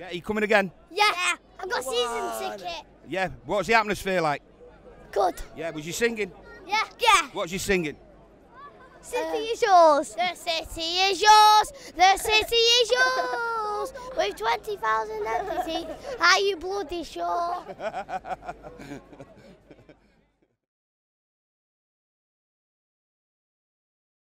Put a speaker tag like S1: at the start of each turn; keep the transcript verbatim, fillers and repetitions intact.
S1: Yeah, are you coming again?
S2: Yeah, yeah. I've got season ticket.
S1: Yeah, what's the atmosphere like?
S2: Good.
S1: Yeah, was you singing?
S2: Yeah. Yeah.
S1: What was you singing?
S2: City uh, is yours. The city is yours. The city is yours. With twenty thousand entities. Are you bloody sure?